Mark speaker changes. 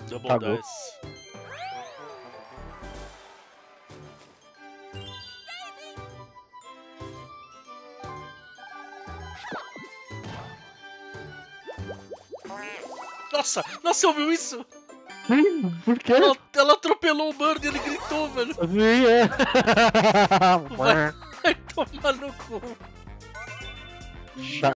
Speaker 1: Double
Speaker 2: Cagou.
Speaker 1: Dice. Nossa, você ouviu isso?
Speaker 2: Por quê?
Speaker 1: Ela atropelou o Bird e ele gritou, velho.
Speaker 2: Sim, é.
Speaker 1: Vai tomar no cu.